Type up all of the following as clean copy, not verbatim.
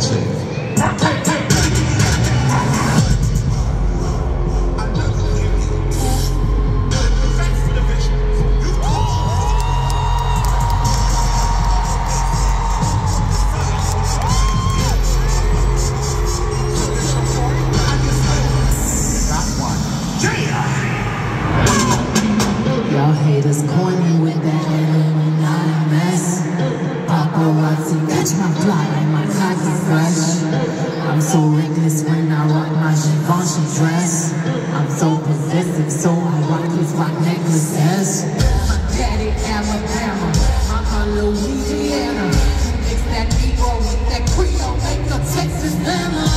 Y'all haters corny with that Illuminati mess. Paparazzi catch my fly and my cocky fresh. I'm so reckless when I rock my Givenchy dress. I'm so possessive, so I rock these rock necklaces. My daddy Alabama, mama Louisiana. Mix that Negro with that Creole, make a Texas Bama.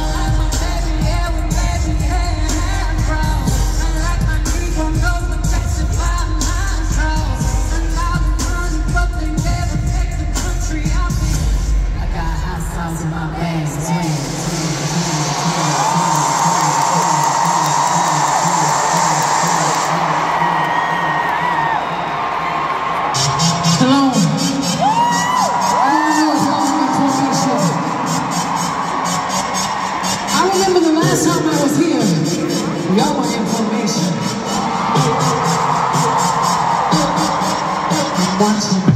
Last time I was here, y'all want information. I'm watching.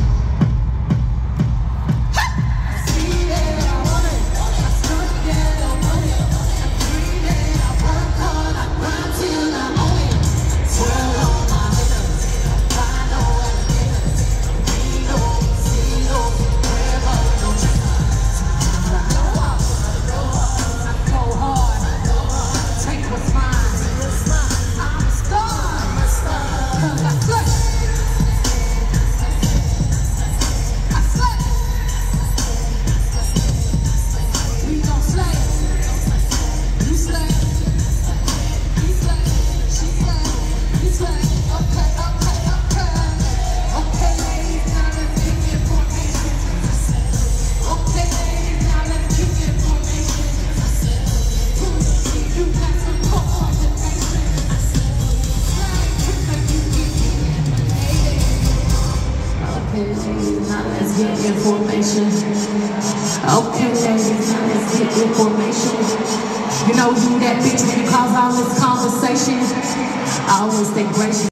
Now let's get information. Okay, ladies, now let's get information. You know you that bitch when you cause all this conversation. I always stay gracious.